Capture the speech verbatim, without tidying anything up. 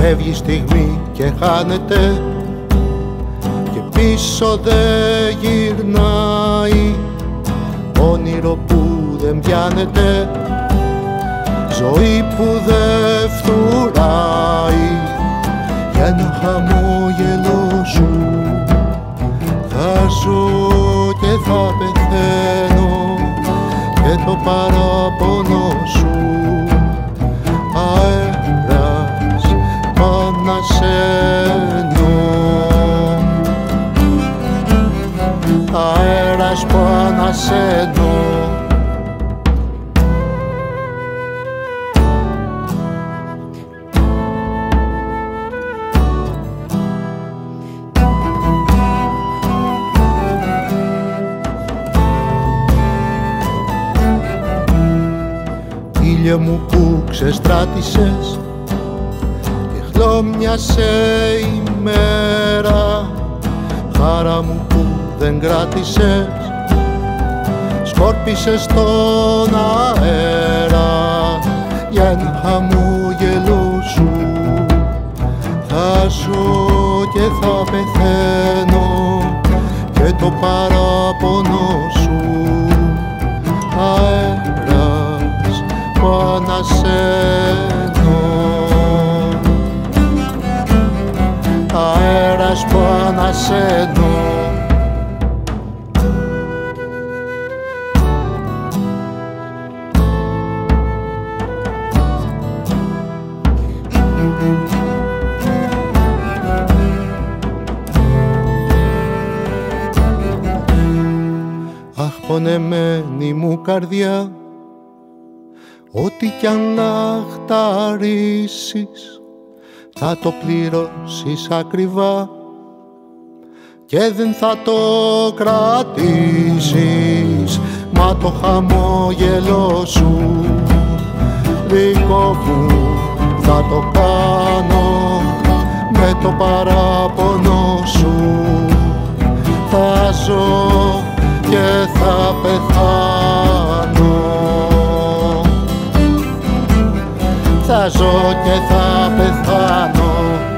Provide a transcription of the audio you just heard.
Φεύγει στιγμή και χάνεται και πίσω δεν γυρνάει, όνειρο που δεν πιάνεται, ζωή που δεν φτουράει. Για ένα χαμόγελο σου θα ζω και θα πεθαίνω, και το παράπονο σου αέρας πανασένω, αέρας πανασένω. Ήλιε μου που ξεστράτησες και χλώμιασε η μέρα, χάρα μου που δεν κράτησες, σκόρπισες τον αέρα. Για ένα χαμόγελο σου θα ζω και θα πεθαίνω, και το παράπονο σου αέρας πανασένω, αέρας πανασένω. Αχ, πονεμένη μου καρδιά, ό,τι κι αν λαχταρίσεις θα το πληρώσεις ακριβά και δεν θα το κρατήσεις. Μα το χαμόγελο σου δικό μου θα το κάνω, με το παράπονο σου θα ζω και θα πεθάνω, θα ζω και θα πεθάνω.